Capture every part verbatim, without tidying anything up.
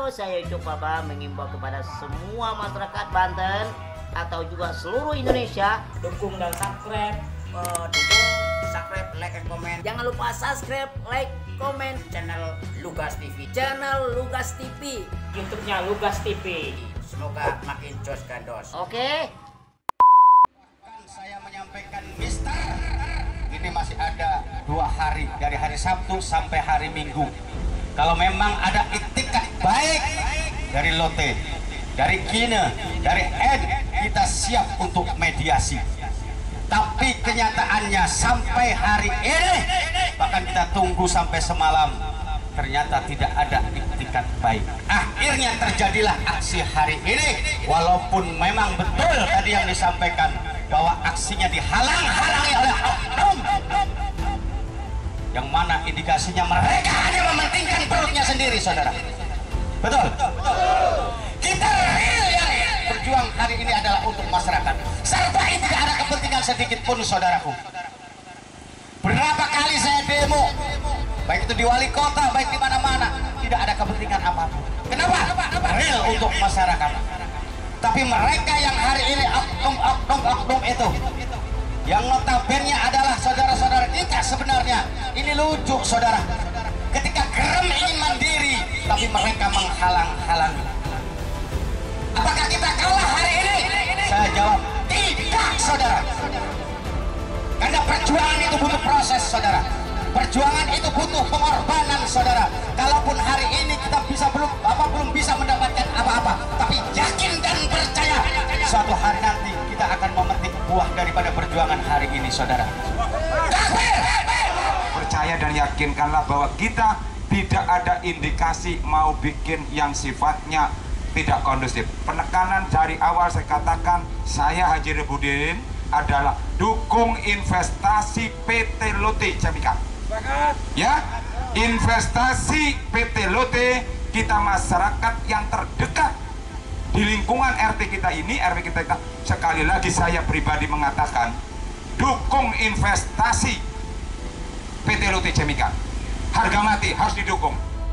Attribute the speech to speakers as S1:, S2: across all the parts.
S1: Halo, saya Ucok Baba mengimbau kepada semua masyarakat Banten atau juga seluruh Indonesia,
S2: dukung dan subscribe,
S1: uh, dukung, subscribe, like, and comment. Jangan lupa subscribe, like, comment channel Lugas T V, channel Lugas T V,
S2: YouTube-nya Lugas T V.
S1: Semoga makin jos gandos. Oke. Okay.
S3: Saya menyampaikan, Mister, ini masih ada dua hari dari hari Sabtu sampai hari Minggu. Kalau memang ada iktikat baik dari Lotte, dari Kine, dari Ed, kita siap untuk mediasi. Tapi kenyataannya sampai hari ini, bahkan kita tunggu sampai semalam, ternyata tidak ada iktikat baik. Akhirnya terjadilah aksi hari ini, walaupun memang betul tadi yang disampaikan bahwa aksinya dihalang-halangi oleh oknum, yang mana indikasinya mereka hanya mementingkan perutnya sendiri, saudara. Betul? Kita real yang berjuang hari ini adalah untuk masyarakat. Serbai tidak ada kepentingan sedikit pun, saudaraku. Berapa kali saya demo, baik itu di wali kota, baik di mana-mana, tidak ada kepentingan apapun. Kenapa? Real untuk masyarakat. Tapi mereka yang hari ini oknum-oknum-oknum itu, yang notabene adalah saudara-saudara kita sebenarnya. Ini lucu, saudara. Ketika Gerem ingin mandiri, tapi mereka menghalang-halangi. Apakah kita kalah hari ini? Saya jawab, tidak, saudara. Karena perjuangan itu butuh proses, saudara. Perjuangan itu butuh pengorbanan, saudara. Kalaupun hari ini kita bisa belum apa belum bisa mendapatkan apa-apa, tapi yakin dan percaya suatu hari nanti kita akan memetik buah daripada perjuangan hari ini, saudara.
S4: Percaya dan yakinkanlah bahwa kita tidak ada indikasi mau bikin yang sifatnya tidak kondusif. Penekanan dari awal saya katakan, saya Haji Rebudin adalah dukung investasi P T Lotte Cemika. Ya, investasi P T Lotte, kita masyarakat yang terdekat di lingkungan R T kita ini, R W kita, kita sekali lagi saya pribadi mengatakan dukung investasi P T Lotte Cemika. Harga mati harus didukung.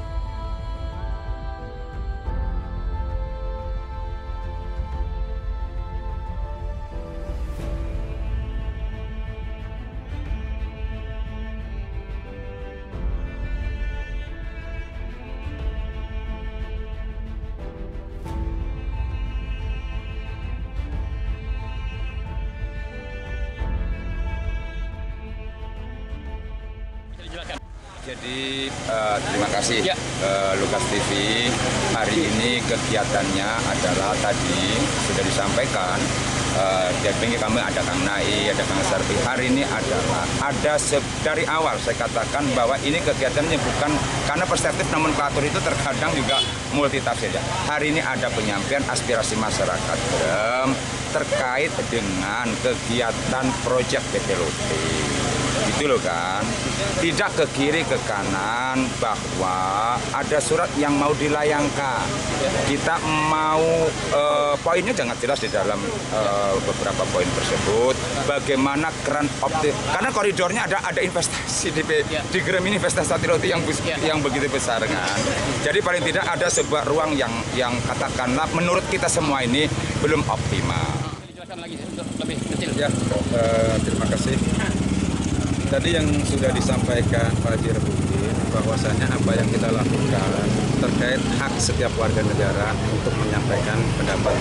S5: Jadi uh, terima kasih ya. uh, Lugas T V. Hari ini kegiatannya adalah tadi sudah disampaikan. Uh, jadi kami ada Kang Nai, ada Kang Sarpi. Hari ini adalah ada dari awal saya katakan bahwa ini kegiatannya bukan karena perspektif nomenklatur itu terkadang juga multitafsir ya. Hari ini ada penyampaian aspirasi masyarakat um, terkait dengan kegiatan proyek P T Lotte. Gitu loh kan, tidak ke kiri ke kanan bahwa ada surat yang mau dilayangkan. Kita mau uh, poinnya jangan jelas di dalam uh, beberapa poin tersebut. Bagaimana keran optif, karena koridornya ada ada investasi di di Gerem ini, investasi Lotte yang yang begitu besar kan. Jadi paling tidak ada sebuah ruang yang yang katakanlah menurut kita semua ini belum optimal.
S2: Dijelaskan lagi untuk lebih kecil.
S6: Ya, uh, terima kasih. Tadi yang sudah disampaikan Pak Haji Rebudin bahwasanya apa yang kita lakukan terkait hak setiap warga negara untuk menyampaikan pendapat.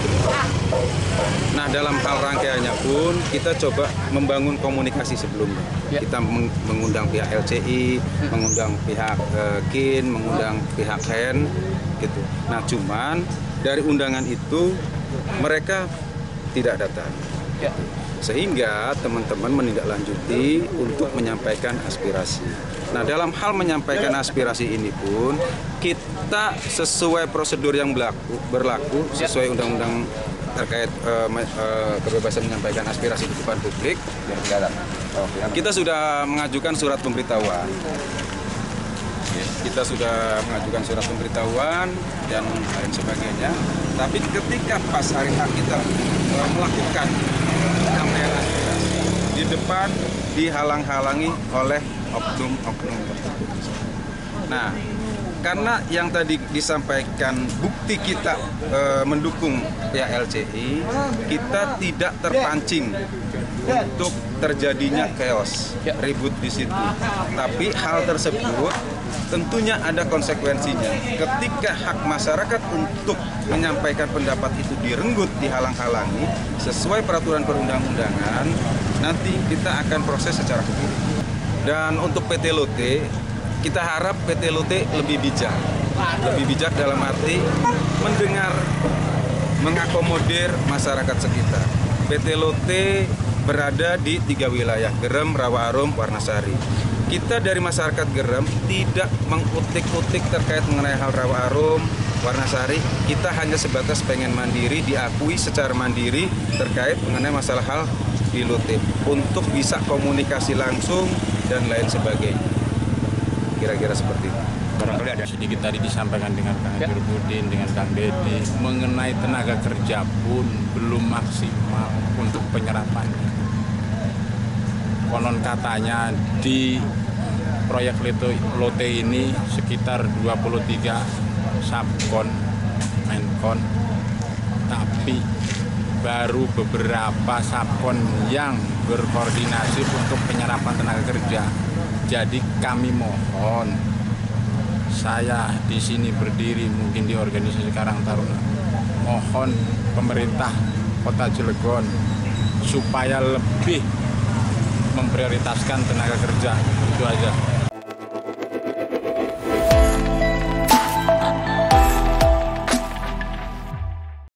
S6: Nah, dalam hal rangkaiannya pun kita coba membangun komunikasi sebelumnya. Ya. Kita mengundang pihak L C I, mengundang pihak uh, Kin, mengundang pihak Hen, gitu. Nah, cuman dari undangan itu mereka tidak datang. Ya. Sehingga teman-teman menindaklanjuti untuk menyampaikan aspirasi. Nah, dalam hal menyampaikan aspirasi ini pun kita sesuai prosedur yang berlaku, berlaku sesuai undang-undang terkait uh, uh, kebebasan menyampaikan aspirasi di depan publik. Kita sudah mengajukan surat pemberitahuan. Kita sudah mengajukan surat pemberitahuan dan lain sebagainya. Tapi ketika pas hari H kita uh, melakukan penyampaian aspirasi di depan dihalang-halangi oleh oknum-oknum. Nah, karena yang tadi disampaikan bukti kita e, mendukung pihak L C I, kita tidak terpancing untuk terjadinya chaos, ribut di situ. Tapi hal tersebut tentunya ada konsekuensinya. Ketika hak masyarakat untuk menyampaikan pendapat itu direnggut, dihalang-halangi, sesuai peraturan perundang-undangan, nanti kita akan proses secara hukum. Dan untuk P T Lotte, kita harap P T Lotte lebih bijak. Lebih bijak dalam arti mendengar, mengakomodir masyarakat sekitar. P T Lotte berada di tiga wilayah, Gerem, Rawa Arum, Warnasari. Kita dari masyarakat Gerem tidak mengutik-utik terkait mengenai hal Rawa Arum, Warnasari. Kita hanya sebatas pengen mandiri, diakui secara mandiri terkait mengenai masalah hal di Lotte untuk bisa komunikasi langsung dan lain sebagainya. Kira-kira seperti itu.
S7: Barangkali ada sedikit tadi disampaikan dengan Kang Jurudin, dengan Kang Dede mengenai tenaga kerja pun belum maksimal untuk penyerapannya. Konon katanya di proyek Lotte ini sekitar dua puluh tiga subkon, menkon, tapi baru beberapa subkon yang berkoordinasi untuk penyerapan tenaga kerja. Jadi kami mohon, saya di sini berdiri mungkin di organisasi Karang Taruna, mohon pemerintah Kota Cilegon supaya lebih memprioritaskan tenaga kerja, itu aja.